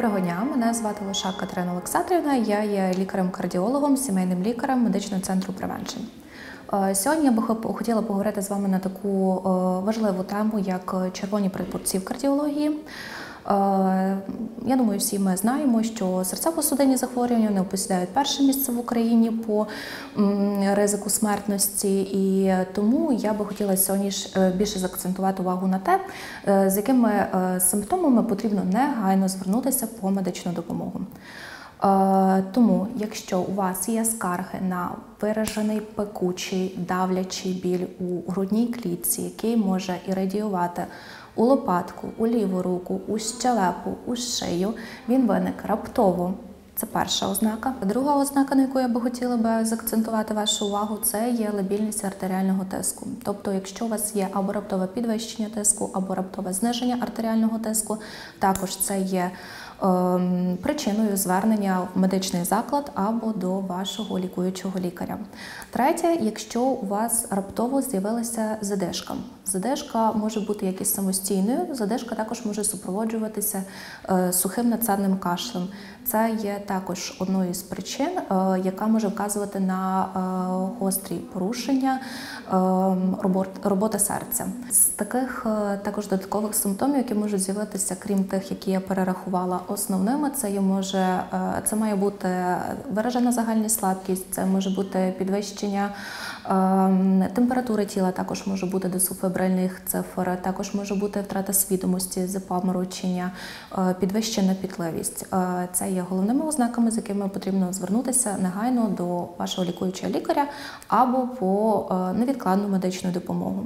Доброго дня, мене звати Лошак Катерина Олександрівна, я є лікарем-кардіологом, сімейним лікарем медичного центру Prevention. Сьогодні я би хотіла поговорити з вами на таку важливу тему, як червоні прапорці в кардіології. Я думаю, всі ми знаємо, що серцево-судинні захворювання не посідають перше місце в Україні по ризику смертності, і тому я би хотіла сьогодні більше заакцентувати увагу на те, з якими симптомами потрібно негайно звернутися по медичну допомогу. Тому, якщо у вас є скарги на виражений пекучий, давлячий біль у грудній клітці, який може іридіювати у лопатку, у ліву руку, у щелепу, у шию, він виник раптово. Це перша ознака. Друга ознака, на яку я би хотіла би заакцентувати вашу увагу, це є лабільність артеріального тиску. Тобто, якщо у вас є або раптове підвищення тиску, або раптове зниження артеріального тиску, також це є причиною звернення в медичний заклад або до вашого лікуючого лікаря. Третє, якщо у вас раптово з'явилася задишка. Задишка може бути як і самостійною, задишка також може супроводжуватися сухим надсадним кашлем. Це є також одною з причин, яка може вказувати на гострі порушення роботи серця. З таких також додаткових симптомів, які можуть з'явитися, крім тих, які я перерахувала основними, це має бути виражена загальна слабкість, це може бути підвищення температури тіла, також може бути до субфебрильних цифр, також може бути втрата свідомості, запаморочення, підвищена пітливість. Це є головними ознаками, з якими потрібно звернутися негайно до вашого лікуючого лікаря або по невідкладну медичну допомогу.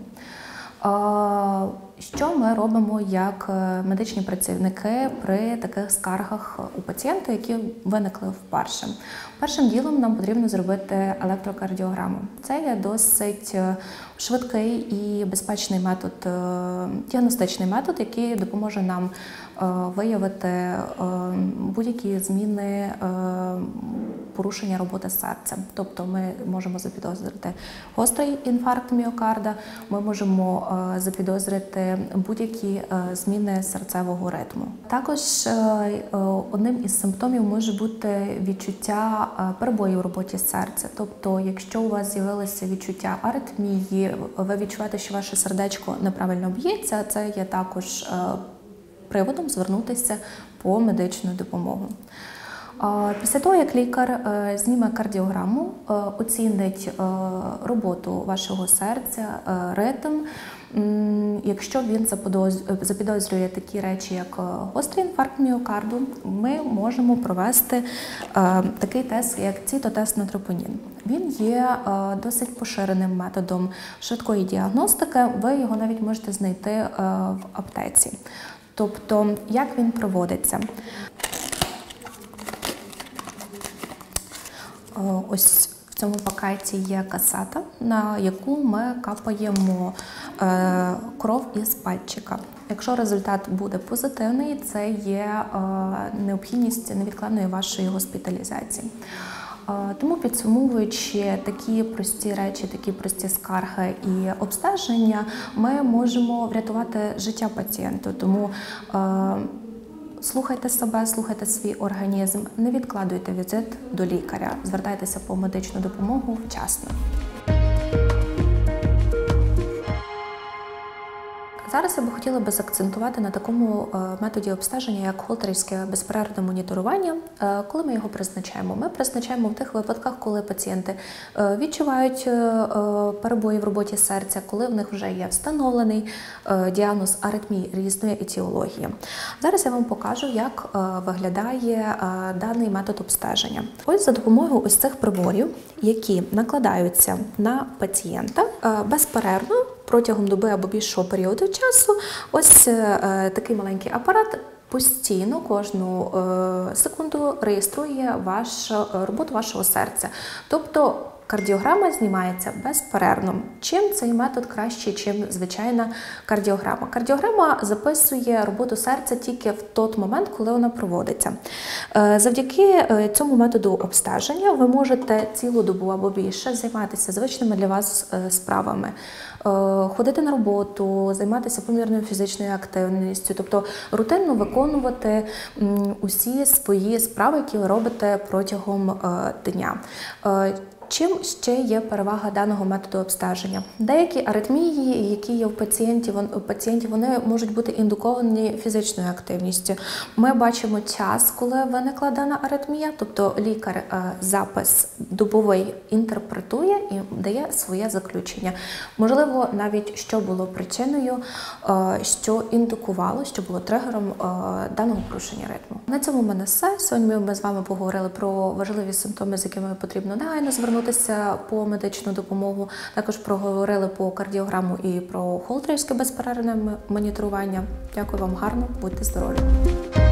Що ми робимо як медичні працівники при таких скаргах у пацієнта, які виникли вперше? Першим ділом нам потрібно зробити електрокардіограму. Це є досить швидкий і безпечний метод, діагностичний метод, який допоможе нам виявити будь-які зміни порушення роботи серця. Тобто ми можемо запідозрити гострий інфаркт міокарда, ми можемо запідозрити будь-які зміни серцевого ритму. Також одним із симптомів може бути відчуття перебоїв у роботі серця. Тобто, якщо у вас з'явилося відчуття аритмії, ви відчуваєте, що ваше сердечко неправильно б'ється, це є також приводом звернутися по медичну допомогу. Після того, як лікар зніме кардіограму, оцінить роботу вашого серця, ритм, якщо він запідозрює такі речі, як гострий інфаркт міокарду, ми можемо провести такий тест, як цитотест на тропонін. Він є досить поширеним методом швидкої діагностики, ви його навіть можете знайти в аптеці. Тобто, як він проводиться? Ось в цьому пакеті є касета, на яку ми капаємо кров із пальчика. Якщо результат буде позитивний, це є необхідність невідкладної вашої госпіталізації. Тому, підсумовуючи такі прості речі, такі прості скарги і обстеження, ми можемо врятувати життя пацієнту. Тому слухайте себе, слухайте свій організм, не відкладуйте візит до лікаря, звертайтеся по медичну допомогу вчасно. Зараз я би хотіла заакцентувати на такому методі обстеження, як холтерівське безперервне моніторування. Коли ми його призначаємо? Ми призначаємо в тих випадках, коли пацієнти відчувають перебої в роботі серця, коли в них вже є встановлений діагноз аритмії різної етіології. Зараз я вам покажу, як виглядає даний метод обстеження. Ось за допомогою ось цих приборів, які накладаються на пацієнта безперервно, протягом доби або більшого періоду часу, ось такий маленький апарат постійно, кожну секунду реєструє роботу вашого серця. Тобто кардіограма знімається безперервно. Чим цей метод кращий, чим звичайна кардіограма? Кардіограма записує роботу серця тільки в той момент, коли вона проводиться. Завдяки цьому методу обстеження ви можете цілу добу або більше займатися звичними для вас справами. Ходити на роботу, займатися помірною фізичною активністю, тобто рутинно виконувати усі свої справи, які ви робите протягом дня. Чим ще є перевага даного методу обстеження? Деякі аритмії, які є в пацієнтів, вони можуть бути індуковані фізичною активністю. Ми бачимо час, коли виникла дана аритмія, тобто лікар запис добовий інтерпретує і дає своє заключення. Можливо, навіть що було причиною, що індукувало, що було тригером даного порушення ритму. На цьому в мене все. Сьогодні ми з вами поговорили про важливі симптоми, з якими потрібно негайно звернутися по медичну допомогу. Також проговорили по кардіограму і про холтерівське безперервне моніторування. Дякую вам гарно, будьте здорові!